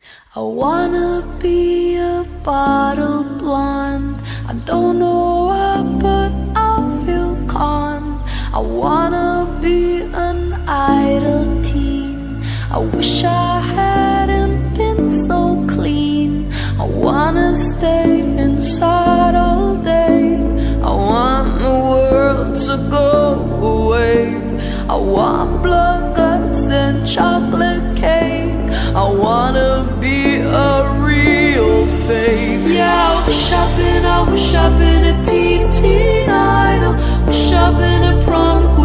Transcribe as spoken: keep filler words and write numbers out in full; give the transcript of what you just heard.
I wanna be a bottle blonde. I don't know why, but I feel calm. I wanna be an idle teen. I wish I hadn't been so clean. I wanna stay inside all day. I want the world to go away. I want blood guts and chocolate cake. I wanna be a real fake. Yeah, I wish I'd been, I wish I'd been a teen, teen idol. Wish I'd been a prom queen.